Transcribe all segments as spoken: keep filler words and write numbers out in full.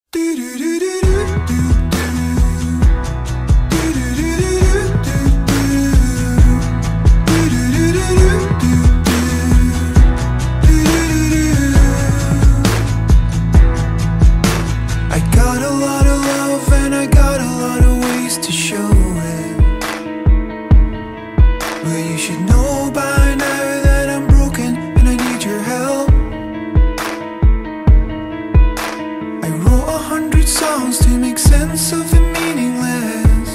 Songs to make sense of the meaningless.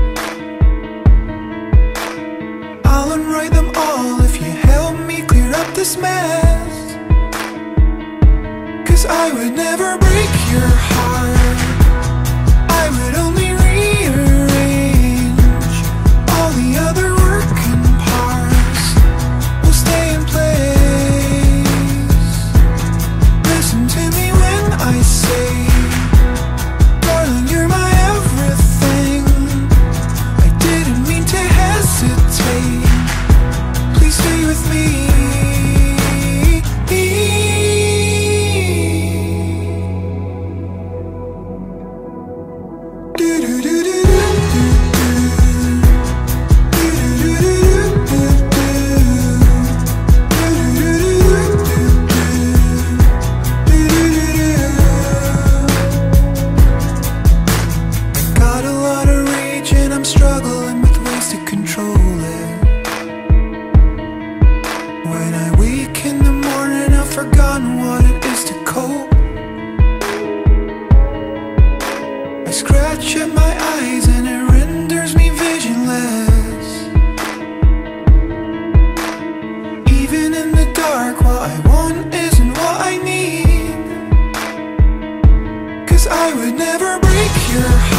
I'll unwrite them all if you help me clear up this mess. 'Cause I would never break your heart, I would only rearrange all the other working parts. Will stay in place. Listen to me when I say, you're my everything. I didn't mean to hesitate. Please stay with me. Struggling with ways to control it. When I wake in the morning, I've forgotten what it is to cope. I scratch at my eyes and it renders me visionless. Even in the dark, what I want isn't what I need. 'Cause I would never break your heart,